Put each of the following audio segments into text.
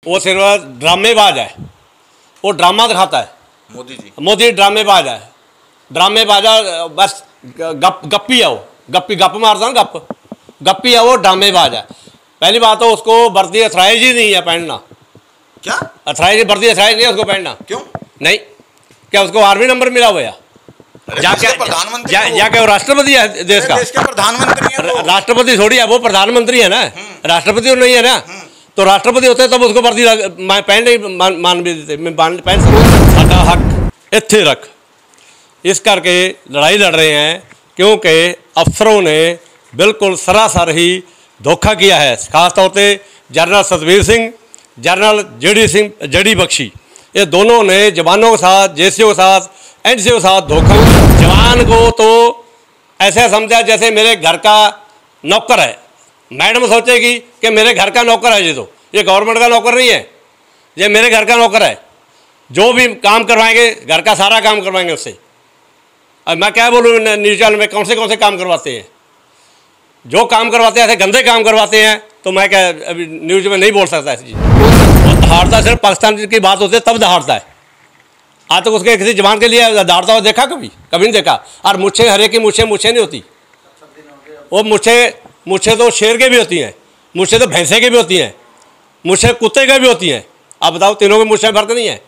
वो सिर्फ ड्रामेबाज है, वो ड्रामा दिखाता है। मोदी ड्रामेबाज है, ड्रामेबाजा बस गप्पी है वो, गप मारता ना, गप्पी है वो, ड्रामेबाज है। पहली बात तो उसको वर्दी अथराइज ही नहीं है पहनना। क्या अथराइज? वर्दी अथराइज नहीं है उसको पहनना। क्यों नहीं? क्या उसको आर्मी नंबर मिला हुआ? क्या वो राष्ट्रपति है देश का? प्रधानमंत्री है। राष्ट्रपति थोड़ी है वो, प्रधानमंत्री है ना। राष्ट्रपति नहीं है ना, तो राष्ट्रपति होते तब उसको वर्दी पहन नहीं मान भी देते। मैं पहन सकूँ? साडा हक इत्थे रख, इस करके लड़ाई लड़ रहे हैं, क्योंकि अफसरों ने बिल्कुल सरासर ही धोखा किया है। खास तौर पे general Satbir Singh, general JD Bakshi, ये दोनों ने जवानों के साथ, जेसीओ के साथ, एनसीओ के साथ धोखा। जवान को तो ऐसे समझा जैसे मेरे घर का नौकर है। मैडम सोचेगी कि मेरे घर का नौकर है, ये गवर्नमेंट का नौकर नहीं है, ये मेरे घर का नौकर है। जो भी काम करवाएंगे, घर का सारा काम करवाएंगे उससे। अब मैं क्या बोलूँ, न्यूज़ चैनल में कौन से काम करवाते हैं? जो काम करवाते हैं ऐसे गंदे काम करवाते हैं, तो मैं क्या अभी न्यूज़ में नहीं बोल सकता ऐसी चीज़। वो दहाड़ता सिर्फ पाकिस्तान की बात होती है तब दहाड़ता है। आज तक उसके किसी जवान के लिए दहाड़ता हुआ देखा? कभी नहीं देखा। और मुझे हरे की मुझे नहीं होती, वो मुझे तो शेर के भी होती हैं, मुझे तो भैंसे के भी होती हैं, मुझे कुत्ते के भी होती हैं। अब बताओ, तीनों के मुझसे फर्क नहीं है।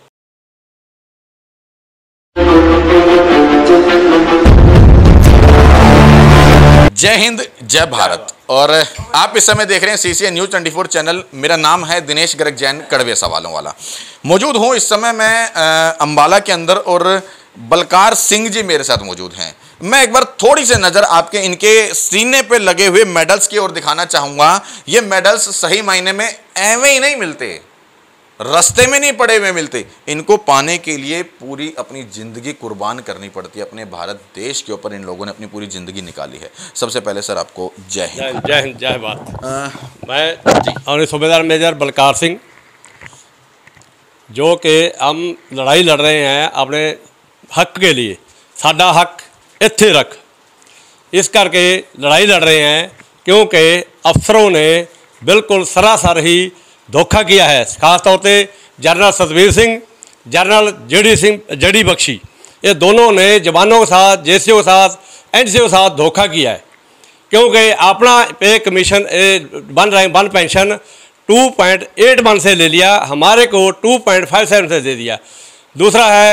जय हिंद, जय भारत। और आप इस समय देख रहे हैं CCN न्यूज़ 24 चैनल। मेरा नाम है दिनेश गर्ग जैन, कड़वे सवालों वाला। मौजूद हूँ इस समय मैं अंबाला के अंदर, और बलकार सिंह जी मेरे साथ मौजूद हैं। मैं एक बार थोड़ी सी नज़र आपके इनके सीने पे लगे हुए मेडल्स की ओर दिखाना चाहूँगा। ये मेडल्स सही मायने में एवं ही नहीं मिलते, रास्ते में नहीं पड़े हुए मिलते। इनको पाने के लिए पूरी अपनी ज़िंदगी कुर्बान करनी पड़ती है। अपने भारत देश के ऊपर इन लोगों ने अपनी पूरी ज़िंदगी निकाली है। सबसे पहले सर आपको जय हिंद। जय हिंद, जय बात। मैं सूबेदार मेजर बलकार सिंह, जो कि हम लड़ाई लड़ रहे हैं अपने हक के लिए। साडा हक इत्थे रख, इस करके लड़ाई लड़ रहे हैं, क्योंकि अफसरों ने बिल्कुल सरासर ही धोखा किया है। खास तौर पे general Satbir Singh, general JD Bakshi, ये दोनों ने जवानों के साथ, जेसीओ के साथ, एनसीओ के साथ धोखा किया है। क्योंकि अपना पे कमीशन वन पेंशन 2.81 से ले लिया, हमारे को 2.57 से दे दिया। दूसरा है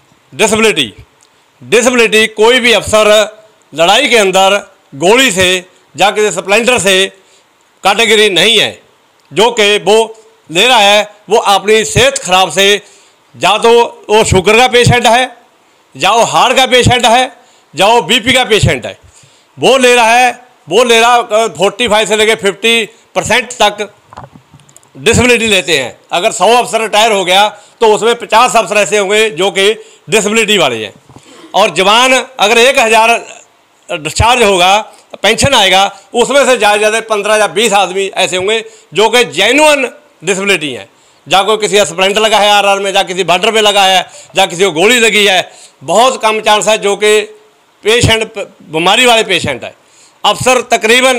डिसेबिलिटी। कोई भी अफसर लड़ाई के अंदर गोली से या किसी स्प्लेंडर से कैटेगरी नहीं है। जो कि वो ले रहा है वो अपनी सेहत खराब से, या तो वो शुगर का पेशेंट है, या वो हार्ट का पेशेंट है, या वो BP का पेशेंट है, वो ले रहा 45 से लेकर 50% तक डिसेबिलिटी लेते हैं। अगर 100 अफसर रिटायर हो गया तो उसमें 50 अफसर ऐसे होंगे जो कि डिसेबिलिटी वाले हैं। और जवान अगर 1000 डिस्चार्ज होगा, पेंशन आएगा, उसमें से ज़्यादा 15 या 20 आदमी ऐसे होंगे जो कि जेन्युइन डिसेबिलिटी हैं। या कोई किसी स्प्लेंडर लगा है RR में, या किसी बॉर्डर पे लगा है, या किसी को गोली लगी है। बहुत कम चांस है जो कि पेशेंट बीमारी वाले पेशेंट है। अफसर तकरीबन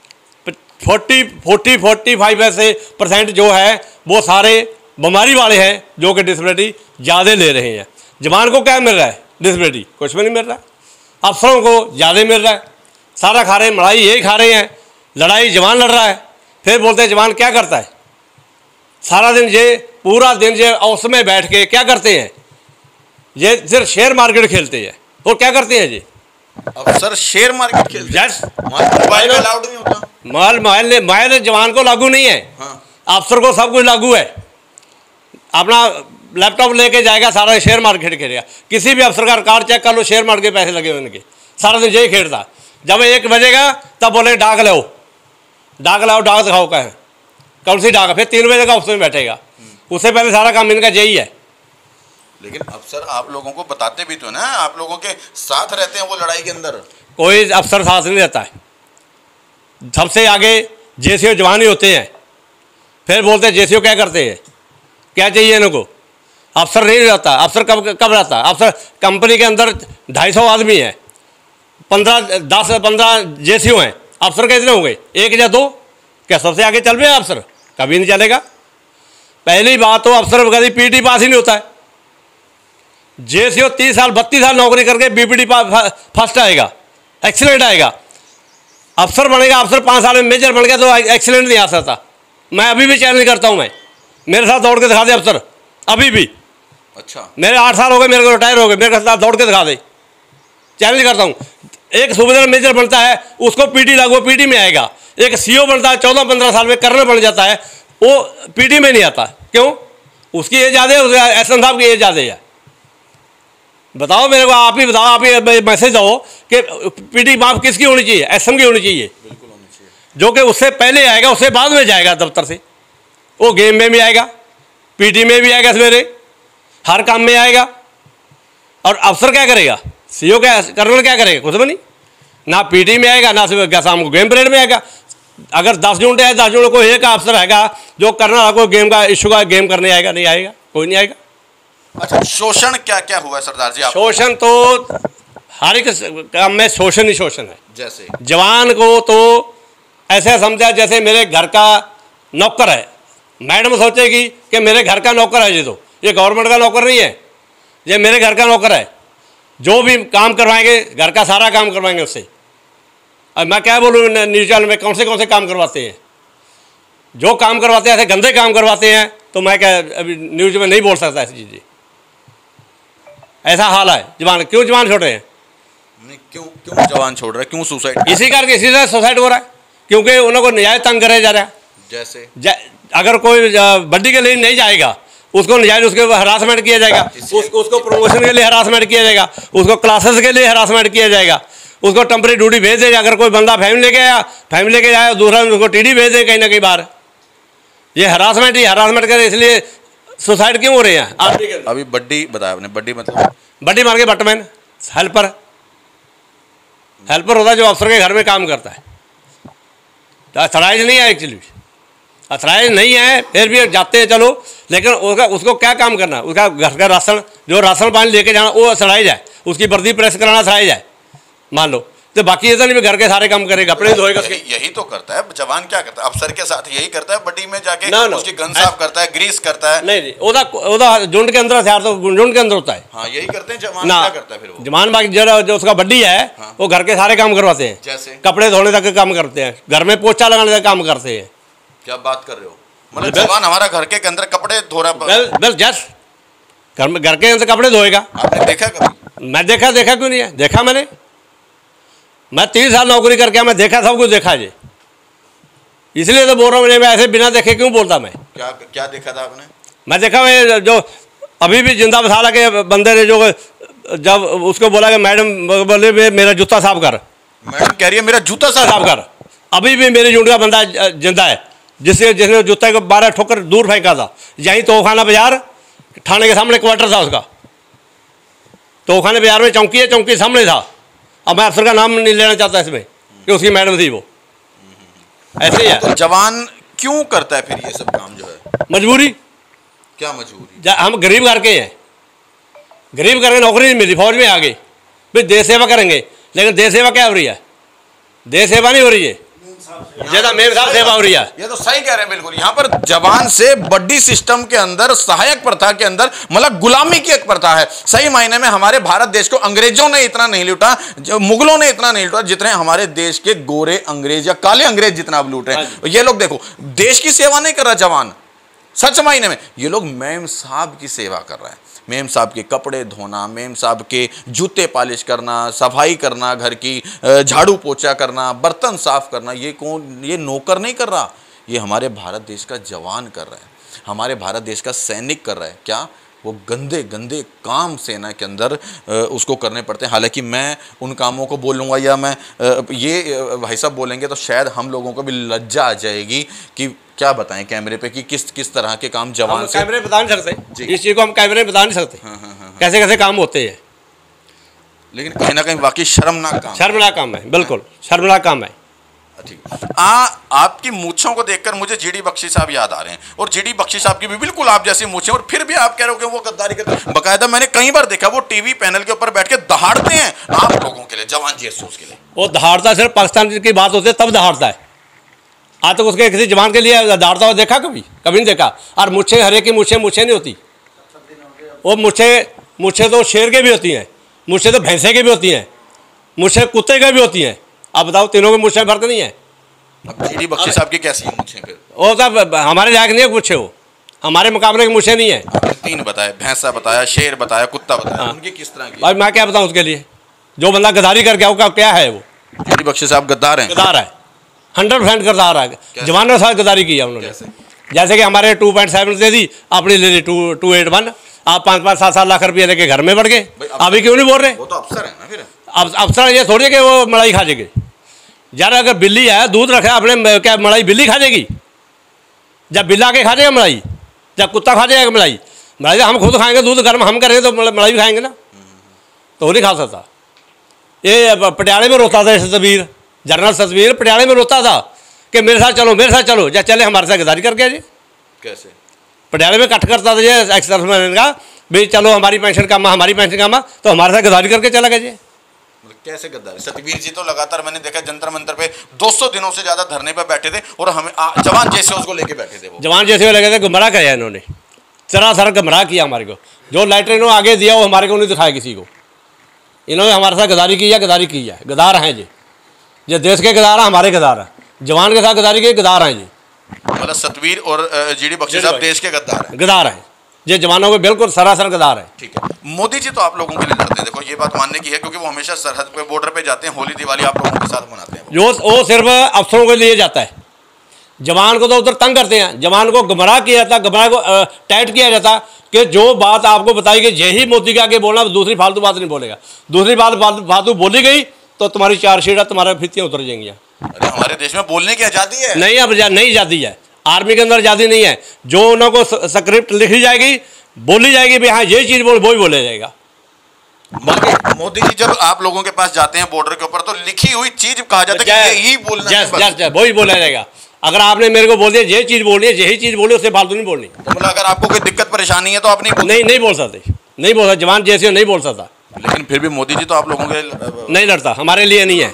40-45% जो है वो सारे बीमारी वाले हैं, जो कि डिसेबिलिटी ज़्यादा ले रहे हैं। जवान को क्या मिल रहा है? डिसेबिलिटी कुछ भी नहीं मिल रहा है। अफसरों को ज़्यादा मिल रहा है, सारा खा रहे हैं, मलाई यही खा रहे हैं। लड़ाई जवान लड़ रहा है, फिर बोलते हैं जवान क्या करता है? सारा दिन पूरा दिन उसमें बैठ के क्या करते हैं? ये सिर्फ शेयर मार्केट खेलते हैं। और क्या करते हैं जी? अफसर शेयर मार्केट खेलते हैं। मोबाइल अलाउड नहीं होता। मोबाइल जवान को लागू नहीं है। हाँ। अफसर को सब कुछ लागू है। अपना लैपटॉप लेके जाएगा, सारा शेयर मार्केट खेलेगा। किसी भी अफसर का रिकॉर्ड चेक कर लो, शेयर मार्केट के पैसे लगे हुए उनके, सारा दिन यही खेलता। जब 1 बजेगा तब बोले डाक लाओ, डाक दिखाओ का है, कौन सी डाक? फिर 3 बजे का ऑफिस में बैठेगा। उससे पहले सारा काम इनका यही है। लेकिन अफसर आप लोगों को बताते भी तो ना, आप लोगों के साथ रहते हैं वो लड़ाई के अंदर। कोई अफसर साथ नहीं रहता है। सबसे आगे जेसीओ जवान ही होते हैं। फिर बोलते हैं जेसीओ क्या करते हैं, क्या चाहिए इनको? अफसर नहीं रहता। अफसर कब रहता? अफसर कंपनी के अंदर 250 आदमी हैं, 10-15 जेसीओ हैं। अफसर कितने होंगे? 1 या 2? क्या सबसे आगे चल रहे हैं अफसर? कभी नहीं चलेगा। पहली बात तो अफसर कभी पीटी पास ही नहीं होता है। जेसीओ 30 साल 32 साल नौकरी करके बीपीटी फर्स्ट आएगा, एक्सीलेंट आएगा। अफसर बनेगा, अफसर 5 साल में मेजर बन गया तो एक्सीलेंट नहीं आ सकता। मैं अभी भी चैलेंज करता हूँ, मैं मेरे साथ दौड़ के दिखा दे अफसर, अभी भी। अच्छा, मेरे 8 साल हो गए, मेरे को रिटायर हो गए, मेरे साथ दौड़ के दिखा दे, चैलेंज करता हूँ। एक सूबेदार मेजर बनता है, उसको पीटी लागू, पीटी में आएगा। एक सीओ बनता है 14-15 साल में, कर्नल बन जाता है, वो पीटी में नहीं आता। क्यों? उसकी एज ज़्यादा है, एसएम साहब की एज ज़्यादा है। बताओ मेरे को, आप ही बताओ, आप ही मैसेज दो कि पीटी माफ किसकी होनी चाहिए? एसएम की होनी चाहिए। बिल्कुल होनी चाहिए। जो कि उससे पहले आएगा, उससे बाद में जाएगा दफ्तर से। वो गेम में भी आएगा, पीटी में भी आएगा, सवेरे हर काम में आएगा। और अफसर क्या करेगा? सीओ क्या, कर्नल क्या करेगा? कुछ भी नहीं। ना पीटी में आएगा, ना शाम को गेम परेड में आएगा। अगर 10 जून है, 10 जून को एक अफसर आएगा जो कर्नल को गेम का इशू का गेम करने आएगा? नहीं आएगा, कोई नहीं आएगा। अच्छा, शोषण क्या क्या हुआ है सरदार जी? शोषण तो हर एक काम में शोषण ही शोषण है। जैसे जवान को तो ऐसे समझा जैसे मेरे घर का नौकर है। मैडम सोचेगी कि मेरे घर का नौकर है, ये गवर्नमेंट का नौकर नहीं है, ये मेरे घर का नौकर है। जो भी काम करवाएंगे, घर का सारा काम करवाएंगे उससे। अब मैं क्या बोलूँ न्यूज़ चैनल में, कौन से काम करवाते हैं? जो काम करवाते हैं ऐसे गंदे काम करवाते हैं, तो मैं क्या अभी न्यूज़ में नहीं बोल सकता ऐसी चीज़ें। ऐसा हाल है। जवान क्यों जवान छोड़ रहे हैं? नहीं, क्यों जवान छोड़ रहे हैं? क्यों सुसाइड? इसी करके इसी से सुसाइड हो रहा है, क्योंकि उनको न्याय तंग करे जा रहा है। जैसे अगर कोई बड्डी के लिए नहीं जाएगा, उसको नजायज उसके हरासमेंट किया जाएगा, उसको प्रमोशन के लिए हरासमेंट किया जाएगा, उसको क्लासेस के लिए हरासमेंट किया जाएगा, उसको टेम्परेरी ड्यूटी भेज देगा। अगर कोई बंदा फैमिली लेके आया, दूसरा उसको टीडी भेज दे कहीं ना कहीं बाहर। ये हरासमेंट ही हरासमेंट करे, इसलिए सुसाइड क्यों हो रहे हैं? अभी बड्डी बताया आपने, बड्डी मतलब बड्डी मार के बटमैन, हेल्पर होता है जो अफसर के घर में काम करता है। तो अथराइज नहीं है, एक्चुअली अथराइज नहीं है, फिर भी जाते हैं चलो। लेकिन उसको क्या काम करना? उसका घर का राशन, जो राशन पानी लेके जाना, वो अथराइज है। उसकी वर्दी प्रेस कराना अथराइज है, मान लो। तो बाकी ऐसा नहीं, घर के सारे काम करेगा, कपड़े धोएगा। यही तो करता है जवान। क्या करता है अफसर के साथ? यही करता है, बड्डी में जाके उसकी गन साफ करता है, ग्रीस करता है। नहीं, ओदा झुंड के अंदर हथियार तो झुंड के अंदर होता है। हाँ, यही करते हैं जवान। क्या करता है फिर वो जवान? बाकी जो उसका बड्डी है, हाँ, वो घर के सारे काम करवाते हैं। जैसे कपड़े धोने तक काम करते हैं, घर में पोछा लगाने तक काम करते हैं। क्या बात कर रहे हो? मतलब जवान हमारा घर के अंदर कपड़े धो रहा है? जस्ट घर के अंदर कपड़े धोएगा। आपने देखा कभी? मैं देखा क्यों नहीं है? देखा मैंने। मैं 30 साल नौकरी करके मैं देखा, सब कुछ देखा जी। इसलिए तो बोल रहा हूँ, मैं ऐसे बिना देखे क्यों बोलता? मैं क्या देखा था आपने? मैं देखा, मैं जो अभी भी जिंदा बसाला के बंदे ने, जो जब उसको बोला कि मैडम बोले मेरा जूता साफ कर, मैडम कह रही है मेरा जूता साफ कर। अभी भी मेरी जूंड का बंदा जिंदा है, जिसने जूते को 12 ठोकर दूर फेंका था। यहीं तोखाना बाजार थाने के सामने क्वार्टर था उसका। तोखाने बाजार में चौकी है, चौकी सामने था। अब मैं अफसर का नाम नहीं लेना चाहता इसमें कि उसकी मैडम थी वो। ऐसे ही है। तो जवान क्यों करता है फिर ये सब काम जो है? मजबूरी। क्या मजबूरी? हम गरीब घर के हैं, गरीब घर के नौकरी नहीं मिली, फौज में आ गई, भाई देश सेवा करेंगे। लेकिन देश सेवा क्या हो रही है? देश सेवा नहीं हो रही है, ज्यादा मेरे साथ सेवा हो रही है। ये तो सही कह रहे हैं बिल्कुल। यहाँ पर जवान से बड्डी सिस्टम के अंदर, सहायक प्रथा के अंदर, मतलब गुलामी की एक प्रथा है। सही मायने में हमारे भारत देश को अंग्रेजों ने इतना नहीं लूटा, मुगलों ने इतना नहीं लूटा, जितने हमारे देश के गोरे अंग्रेज या काले अंग्रेज जितना अब लूट रहे हैं। ये लोग देखो, देश की सेवा नहीं कर रहा जवान, सच मायने में ये लोग मेम साहब की सेवा कर रहे हैं। मेम साहब के कपड़े धोना, मेम साहब के जूते पॉलिश करना, सफाई करना, घर की झाड़ू पोछा करना, बर्तन साफ करना, ये कौन? ये नौकर नहीं कर रहा, ये हमारे भारत देश का जवान कर रहा है, हमारे भारत देश का सैनिक कर रहा है। क्या? वो गंदे गंदे काम सेना के अंदर उसको करने पड़ते हैं। हालांकि मैं उन कामों को बोलूँगा या मैं ये भाई साहब बोलेंगे तो शायद हम लोगों को भी लज्जा आ जाएगी कि क्या बताएं कैमरे पे कि किस तरह के काम जवान से। कैमरे बता नहीं सकते, इस चीज़ को हम कैमरे में बता नहीं सकते। हाँ। कैसे कैसे काम होते हैं, लेकिन कहीं ना कहीं वाकई शर्मनाक काम है। बिल्कुल शर्मनाक काम है। ठीक। आपकी मूंछों को देखकर मुझे जीडी बख्शी साहब याद आ रहे हैं, और जीडी बख्शी साहब की भी बिल्कुल आप जैसी मूंछें, और फिर भी आप कह रहे हो कि वो गद्दारी करते हैं। बकायदा मैंने कई बार देखा वो टीवी पैनल के ऊपर बैठ के दहाड़ते हैं आप लोगों के लिए, जवान जी अफसोस के लिए। वो दहाड़ता सिर्फ पाकिस्तान की बात होती है तब दहाड़ता है। आज तक उसके किसी जवान के लिए दौड़ता हुआ देखा कभी? कभी नहीं देखा। और मुझे हरे की मुझे नहीं होती, वो मुझे तो शेर के भी होती हैं, मुझे तो भैंसे के भी होती हैं, मुझे कुत्ते के भी होती हैं। आप बताओ, तीनों के मुझे फर्क नहीं है। अब जीडी बख्शी साहब की कैसी है मुझे? फिर वो सब हमारे लायक नहीं है मुझे, वो हमारे मुकाबले के मुझे नहीं है। आपने 3 बताए, भैंसा बताया, शेर बताया, कुत्ता बताया, उनकी किस तरह की? भाई मैं क्या बताऊँ उसके लिए? जो बंदा गद्दारी कर गया वो क्या है? वो जीडी बख्शी साहब गद्दार हैं? गद्दार है, 100% गद्दार है। जवानों के साथ गद्दारी की है उन्होंने। जैसे कि हमारे 2.7 दे दी, अपनी ले ली 281। आप 5-5, 7-7 लाख रुपये लेके घर में बढ़ गए। अभी क्यों नहीं बोल रहे? वो तो अफसर है ना। फिर अफसर ये थोड़ी कि वो मलाई खा जाएगी। यार अगर बिल्ली है, दूध रखा है अपने, क्या मलाई बिल्ली खा जाएगी? जब बिल्ला के खा जाएगा मलाई, जब कुत्ता खा जाएगा मलाई तो हम खुद खाएंगे। दूध गर्म हम करेंगे तो मलाई भी खाएंगे ना, तो वो नहीं खा सकता। ये पटियाले में रोता था सतबीर, जनरल सतबीर पटियाले में रोता था कि मेरे साथ चलो, मेरे साथ चलो। या चले हमारे साथ गद्दारी करके जी। कैसे? पटियाले में कट करता था जी एक्स सर्विसमैन का, भाई चलो हमारी पेंशन कमा, हमारी पेंशन कमा, तो हमारे साथ गद्दारी करके चला गया जी। कैसे गद्दारी? सतबीर जी तो लगातार मैंने देखा जंतर मंतर पे 200 दिनों से ज्यादा धरने पे बैठे थे और हमें जवान जैसे उसको लेके बैठे थे। वो जवान जैसे लगे थे, गुमराह किया इन्होंने, सरासर गुमराह किया हमारे को। जो लाइटर इन्होंने आगे दिया वो हमारे को नहीं दिखाया किसी को। इन्होंने हमारे साथ गद्दारी की है, गद्दारी की है। गद्दार हैं जी, जो देश के गद्दार हैं, हमारे गद्दार हैं। जवान के साथ गद्दारी के गद्दार हैं जी। मतलब सतबीर और जीडी बख्शी साहब देश के गद्दार हैं? गद्दार हैं ये, जवानों के बिल्कुल सरासर गद्दार है। ठीक है। मोदी जी तो आप लोगों के लिए लड़ते हैं, देखो ये बात मानने की है, क्योंकि वो हमेशा सरहद पे बॉर्डर पे जाते हैं, होली दिवाली आप लोगों के साथ मनाते हैं। जो वो सिर्फ अफसरों के लिए जाता है, जवान को तो उधर तंग करते हैं। जवान को गुमराह किया जाता, गुमराह को टाइट किया जाता कि जो बात आपको बताई गई यही मोदी के आगे बोलना, दूसरी फालतू बात नहीं बोलेगा। दूसरी बात फालतू बोली गई तो तुम्हारी चार्जशीट, तुम्हारे फितियाँ उतर जाएंगी। अरे हमारे देश में बोलने की आज़ादी है? नहीं, अब नहीं आज़ादी है। आर्मी के अंदर आज़ादी नहीं है। जो उनको स्क्रिप्ट लिखी जाएगी, बोली जाएगी, भाई हाँ ये चीज़ बोल, वही बोला जाएगा। मोदी जी जब आप लोगों के पास जाते हैं बॉर्डर के ऊपर तो लिखी हुई चीज कहा जाता है कि यही बोलना है, वही बोला जाएगा। अगर आपने मेरे को बोल दिया ये चीज़ बोलनी है, यही चीज़ बोली, उससे फालतू नहीं बोलनी। तो मतलब अगर आपको कोई दिक्कत परेशानी है तो आप नहीं बोल सकते, नहीं बोल सकते। जवान जैसे नहीं बोल सकता। लेकिन फिर भी मोदी जी तो आप लोगों के नहीं लड़ता, हमारे लिए नहीं है।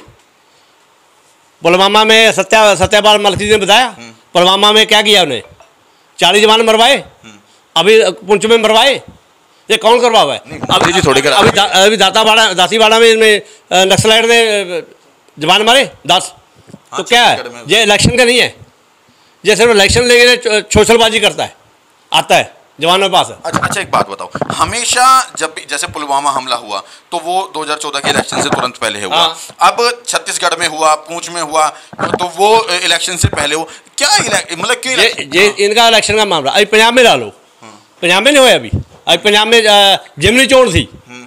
पुलवामा में सत्यापाल मलिक ने बताया, पुलवामा में क्या किया उन्हें? 40 जवान मरवाए, अभी पुंछ में मरवाए। ये कौन करवा हुआ है? मोदी जी थोड़ी अभी दासीवाड़ा में नक्सलाइट ने जवान मारे 10। तो क्या है ये? इलेक्शन का नहीं है, ये सिर्फ इलेक्शन लेके छोसलबाजी करता है, आता है जवानों के पास। अच्छा एक बात बताओ, हमेशा जब भी जैसे पुलवामा हमला हुआ तो वो 2014 के इलेक्शन से तुरंत पहले हुआ। अब छत्तीसगढ़ में हुआ, पुंछ में हुआ, तो वो इलेक्शन से पहले हो क्या? मतलब ये इनका इलेक्शन का मामला अभी पंजाब में डालो, पंजाब में नहीं हुआ अभी पंजाब में जिमनी चोर थी।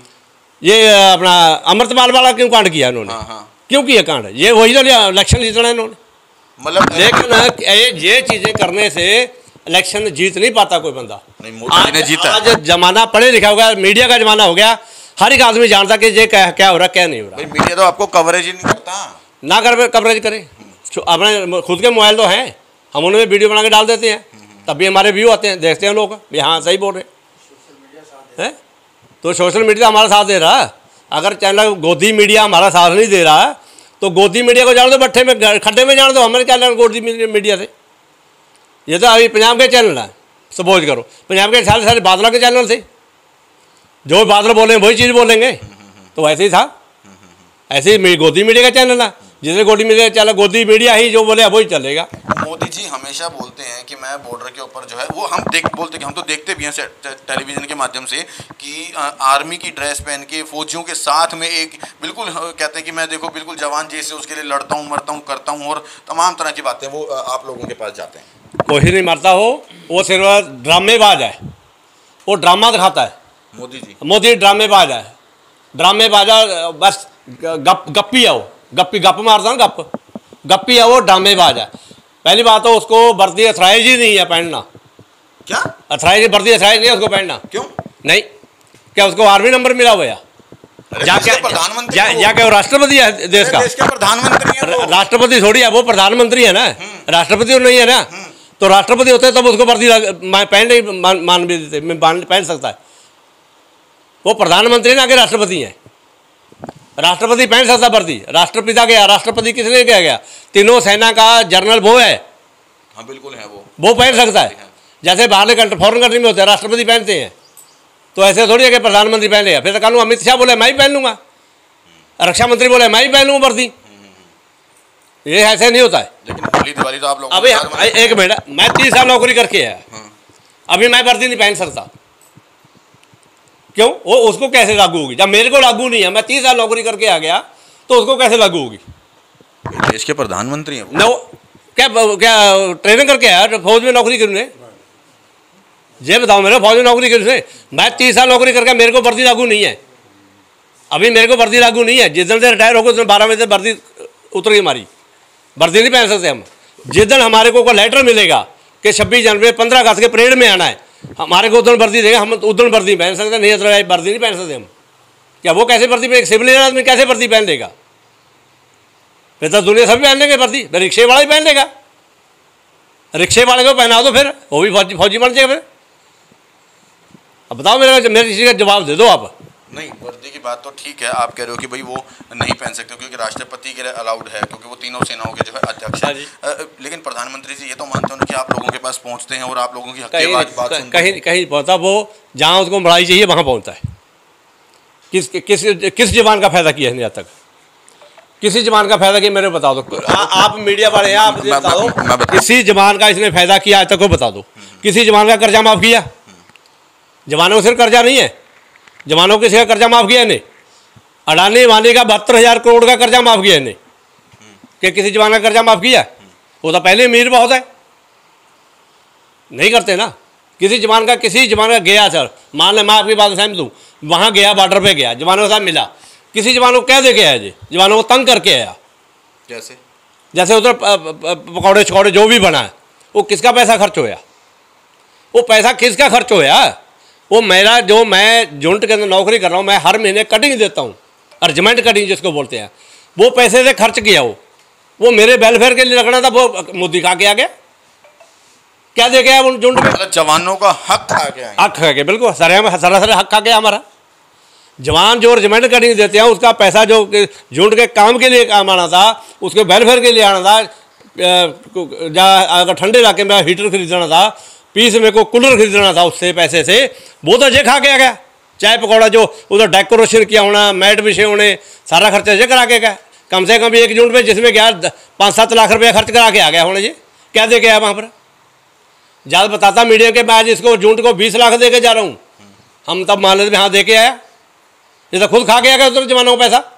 ये अपना अमृतपाल वाला क्यों कांड किया इन्होंने? क्यों किया कांड? ये वही तो इलेक्शन जीतना है इन्होंने। मतलब लेकिन ये चीजें करने से इलेक्शन जीत नहीं पाता कोई बंदा। मोदी ने जीता। आज जमाना पढ़े लिखा हो गया, मीडिया का जमाना हो गया, हर एक आदमी जानता कि ये क्या हो रहा क्या नहीं हो रहा। मीडिया तो आपको कवरेज ही नहीं करता। ना कवरेज करे, अपने खुद के मोबाइल तो हैं, हम उनमें वीडियो बना के डाल देते हैं, तब भी हमारे व्यू आते हैं, देखते हैं लोग भी हाँ सही बोल रहे हैं। तो सोशल मीडिया हमारा साथ दे रहा है। अगर चैनल गोदी मीडिया हमारा साथ नहीं दे रहा है तो गोदी मीडिया को जान दो, भट्ठे में खड्डे में जान दो, हमारे क्या लेना गोदी मीडिया से। ये तो अभी पंजाब के चैनल है, सपोज करो पंजाब के सारे बादलों के चैनल थे, जो बादल बोले वही चीज़ बोलेंगे, तो वैसे ही था। ऐसे ही गोदी मीडिया का चैनल है, जिसे गोदी मीडिया चैनल, गोदी मीडिया ही जो बोले वही चलेगा। मोदी जी हमेशा बोलते हैं कि मैं बॉर्डर के ऊपर जो है वो बोलते कि हम तो देखते भी हैं टेलीविजन के माध्यम से कि आर्मी की ड्रेस पहन के फौजियों के साथ में एक बिल्कुल कहते हैं कि मैं देखो बिल्कुल जवान जैसे उसके लिए लड़ता हूँ, मरता हूँ, करता हूँ और तमाम तरह की बातें वो आप लोगों के पास जाते हैं। कोई नहीं मरता हो, वो सिर्फ ड्रामेबाज है, वो ड्रामा दिखाता है। मोदी ड्रामेबाज है, ड्रामेबाज है, बस गप्पी है वो, गप मारता ना, गप्पी है वो, ड्रामेबाज है। पहली बात तो उसको वर्दी अथराइज ही नहीं है पहनना। क्या अथराइज? वर्दी अथराइज नहीं है उसको पहनना। क्यों नहीं? क्या उसको आर्मी नंबर मिला हुआ? प्रधानमंत्री क्या वो राष्ट्रपति है देश का? प्रधानमंत्री है। राष्ट्रपति थोड़ी है वो, प्रधानमंत्री है ना। राष्ट्रपति नहीं है ना, तो राष्ट्रपति होते तब उसको वर्दी पहन सकता है। वो प्रधानमंत्री ना कि राष्ट्रपति है। राष्ट्रपति पहन सकता वर्दी, राष्ट्रपिता गया, राष्ट्रपति किसने क्या गया? तीनों सेना का जनरल वो है, हाँ बिल्कुल है वो पहन सकता है। जैसे बाहर कंट्री फॉरेन कंट्री में होते हैं राष्ट्रपति पहनते हैं, तो ऐसे थोड़ी है कि प्रधानमंत्री पहन लेगा। फिर तो कानून अमित शाह बोले मैं ही पहन लूंगा, रक्षा मंत्री बोले मैं ही पहन लूंगा वर्दी। ये ऐसे नहीं होता है। लेकिन होली दिवाली तो आप लोग अभी एक मिनट, मैं 30 साल नौकरी करके आया, अभी मैं वर्दी नहीं पहन सकता। क्यों? वो उसको कैसे लागू होगी जब मेरे को लागू नहीं है? मैं 30 साल नौकरी करके आ गया तो उसको कैसे लागू होगी? देश के प्रधानमंत्री हैं नो, क्या ट्रेनिंग करके आया? फौज में नौकरी करूँ? ये बताओ मेरे, फौज में नौकरी करूँ? मैं 30 साल नौकरी करके मेरे को वर्दी लागू नहीं है। अभी मेरे को वर्दी लागू नहीं है। जिस दिन से रिटायर हो गए उस दिन 12 बजे से वर्दी उतर गई हमारी। वर्दी नहीं पहन सकते हम। जिस दिन हमारे को लेटर मिलेगा कि 26 जनवरी 15 अगस्त के परेड में आना है, हमारे को उस दिन वर्दी देगा, हम उस दिन वर्दी पहन सकते, नहीं अदरवाइज वर्दी नहीं पहन सकते हम। क्या वो कैसे वर्दी पे, एक सिविलियन आदमी कैसे वर्दी पहन लेगा? फिर तो दुनिया सभी पहन लेंगे वर्दी, रिक्शे वाला ही पहन लेगा। रिक्शे वाले को पहना दो, फिर वो भी फौजी बन जाएगा। फिर अब बताओ मेरे किसी का जवाब दे दो आप। नहीं, वर्दी की बात तो ठीक है, आप कह रहे हो कि भाई वो नहीं पहन सकते क्योंकि राष्ट्रपति के लिए अलाउड है, क्योंकि वो तीनों सेनाओं के जो है अध्यक्ष हैं। लेकिन प्रधानमंत्री जी ये तो मानते हैं कि आप लोगों के पास पहुंचते हैं और आप लोगों की हक की बात सुनते हैं। कहीं पहुंचता, वो जहाँ उसको बढ़ाई चाहिए वहाँ पहुँचता है। किस जवान का फायदा किया है आज तक? किसी जवान का फायदा किया मेरे को बता दो। आप मीडिया वाले हैं, आप बता दो किसी जवान का इसने फायदा किया आज तक, वो बता दो। किसी जवान का कर्जा माफ किया? जवानों को सिर्फ कर्जा नहीं है, जवानों किसी का कर्जा माफ किया इन्हें? अडानी वानी का 72,000 करोड़ का कर्जा माफ किया इन्हें? कि किसी जवान का कर्जा माफ किया? वो तो पहले अमीर बहुत है, नहीं करते ना। किसी जवान का गया सर, मान ले मैं आपकी बात सहमत हूँ, वहाँ गया, बॉर्डर पे गया, जवानों के साथ मिला, किसी जवानों को कह दे के आया जी, जवानों को तंग करके आया। जैसे उधर पकौड़े छकौड़े जो भी बना है, वो किसका पैसा खर्च होया? वो पैसा किसका खर्च होया? वो मेरा जो मैं जुंट के अंदर नौकरी कर रहा हूँ, मैं हर महीने कटिंग देता हूँ, अर्जमेंट कटिंग जिसको बोलते हैं, वो पैसे से खर्च किया। वो मेरे वेलफेयर के लिए रखना था, वो मोदी खा के आ गया। क्या दे गया उन जुंट में? जवानों का हक खा गया। हक खा गया, बिल्कुल सरासर हक खा गया हमारा। जवान जो अर्जमेंट कटिंग देते हैं, उसका पैसा जो जुंट के काम के लिए काम आना था, उसके वेलफेयर के लिए आना था, अगर ठंडे इलाके में हीटर खरीदना था, पीस में को कूलर खरीदना था, उससे पैसे से वो तो जे खा के आ गया। चाय पकौड़ा जो उधर डेकोरेशन किया होना, मैट बिछे होने, सारा खर्चा जे करा के गया। कम से कम भी एक जुंट में जिसमें गया 5-7 लाख रुपया खर्च करा के आ गया होने जी। क्या दे के आया वहाँ पर? ज़्यादा बताता मीडिया के, मैं आज इसको जुंट को 20 लाख दे के जा रहा हूँ, हम तब मान लेते हाँ दे के आया। ये तो खुद खा के आ गया उधर जवानों का पैसा।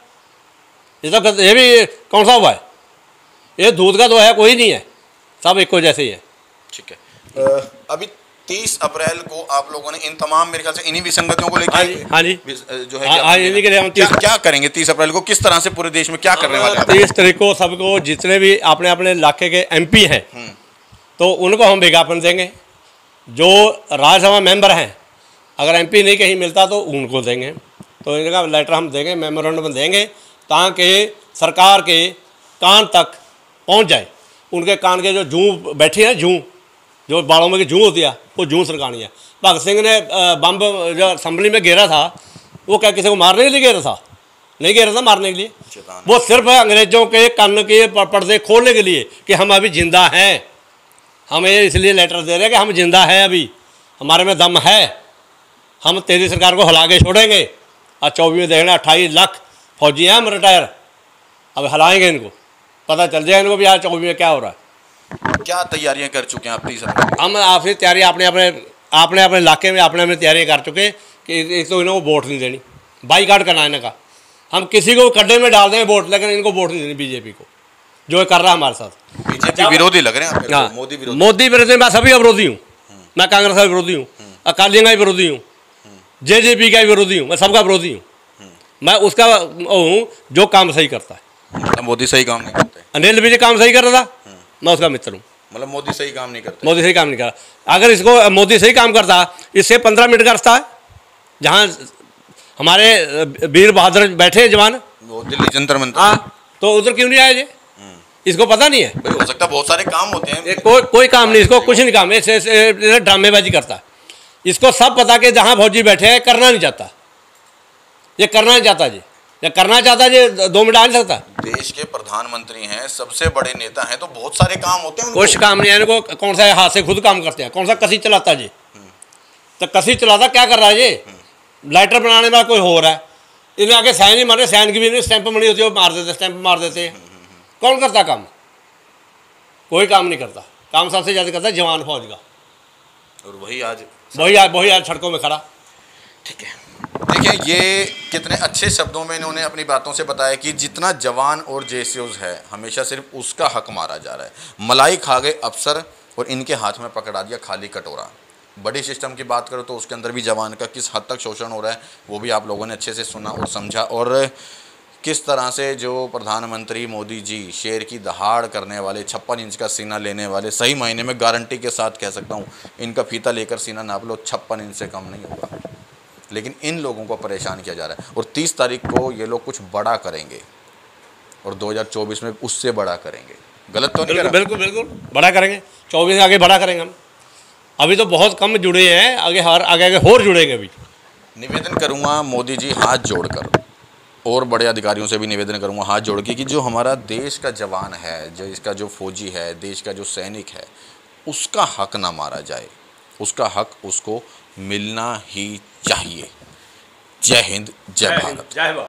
ये भी कौन सा हुआ है? ये दूध का तो है कोई नहीं है, सब एक को जैसे ही है। ठीक है। अभी 30 अप्रैल को आप लोगों ने इन तमाम, मेरे ख्याल से इन्हीं विसंगतियों को लेकर हाँ जी जो है क्या करेंगे 30 अप्रैल को? किस तरह से पूरे देश में क्या करने वाले हैं? 30 तारीख को सबको, जितने भी अपने अपने इलाके के MP हैं, तो उनको हम विज्ञापन देंगे। जो राज्यसभा मेंबर हैं, अगर MP नहीं कहीं मिलता तो उनको देंगे। तो इनका लेटर हम देंगे, मेमोरेंडम देंगे, ताकि सरकार के कान तक पहुंच जाए। उनके कान के जो जूं बैठी है, जूं जो बालों में की जूं होती है, वो जूं सरकानी है। भगत सिंह ने बम जो असेंबली में घेरा था, वो क्या किसी को मारने के लिए घेरा था? नहीं घेरा था मारने के लिए, वो सिर्फ अंग्रेजों के कान के पर्दे खोलने के लिए कि हम अभी जिंदा हैं। हमें इसलिए लेटर दे रहे हैं कि हम जिंदा हैं, अभी हमारे में दम है, हम तेरी सरकार को हिला के छोड़ेंगे। और 24 में देखना 28 लाख फौजी हैं हम रिटायर, अब हिलाएंगे इनको, पता चल जाए इनको भी आज 24 में क्या हो रहा है। क्या तैयारियां कर चुके हैं आप 30 अप्रैल? हम आपसे तैयारी अपने अपने इलाके में अपने तैयारियां कर चुके कि एक तो इनको वोट नहीं देनी, बाईकाट करना है इनका। हम किसी को गड्ढे में डाल देंगे वोट, लेकिन इनको वोट नहीं देनी बीजेपी को, जो कर रहा है हमारे साथ। बीजेपी विरोधी लग रहे हैं? हाँ, मोदी विरोधी। मैं सभी का विरोधी हूँ, मैं कांग्रेस का विरोधी हूँ, अकालियों का विरोधी हूँ, JJP का विरोधी हूँ, मैं सबका विरोधी हूँ। मैं उसका हूँ जो काम सही करता है। मोदी सही काम नहीं करते? अनिल विजय काम सही कर रहा था, मैं उसका मित्र हूँ। मतलब मोदी सही काम नहीं करते? मोदी सही काम नहीं कर रहा। अगर इसको मोदी सही काम करता, इससे 15 मिनट का रास्ता है, जहाँ हमारे वीर बहादुर बैठे हैं जवान, वो दिल्ली जंतर मंतर। हाँ, तो उधर क्यों नहीं आए जी? इसको पता नहीं है? हो सकता है बहुत सारे काम होते हैं। कोई काम नहीं, इसको कुछ नहीं काम है, ड्रामेबाजी करता है। इसको सब पता कि जहाँ फौजी बैठे हैं करना नहीं चाहता, ये करना नहीं चाहता जी। या करना चाहता है 2 में डाल सकता। देश के प्रधानमंत्री हैं, सबसे बड़े नेता हैं, तो बहुत सारे काम होते हैं उनको। कुछ काम नहीं है इनको, कौन सा हाथ से खुद काम करते हैं, कौन सा कसी चलाता जी, तो कसी चलाता क्या कर रहा है जी, लाइटर बनाने वाला कोई हो रहा है, इन्हें आगे साइन ही मारे, साइन की भी स्टैंप बनी होती है, वो मार देते, स्टैंप मार देते हैं। कौन करता काम? कोई काम नहीं करता। काम सबसे ज़्यादा करता है जवान फौज का, और वही आज सड़कों में खड़ा। ठीक है, देखिए ये कितने अच्छे शब्दों में इन्होंने अपनी बातों से बताया कि जितना जवान और जेसीओज है हमेशा सिर्फ उसका हक मारा जा रहा है। मलाई खा गए अफसर और इनके हाथ में पकड़ा दिया खाली कटोरा। बड़ी सिस्टम की बात करो तो उसके अंदर भी जवान का किस हद तक शोषण हो रहा है वो भी आप लोगों ने अच्छे से सुना और समझा, और किस तरह से जो प्रधानमंत्री मोदी जी शेर की दहाड़ करने वाले, 56 इंच का सीना लेने वाले, सही मायने में गारंटी के साथ कह सकता हूँ इनका फीता लेकर सीना नाप लो 56 इंच से कम नहीं होगा, लेकिन इन लोगों को परेशान किया जा रहा है। और 30 तारीख को ये लोग कुछ बड़ा करेंगे और 2024 में उससे बड़ा करेंगे। गलत तो नहीं? बिल्कुल बिल्कुल बड़ा करेंगे, 24 आगे बड़ा करेंगे हम। अभी तो बहुत कम जुड़े हैं, आगे आगे और जुड़ेंगे। अभी निवेदन करूँगा मोदी जी हाथ जोड़कर, और बड़े अधिकारियों से भी निवेदन करूँगा हाथ जोड़ के, कि जो हमारा देश का जवान है, जो इसका जो फौजी है, देश का जो सैनिक है, उसका हक ना मारा जाए, उसका हक उसको मिलना ही चाहिए। जय हिंद, जय भारत।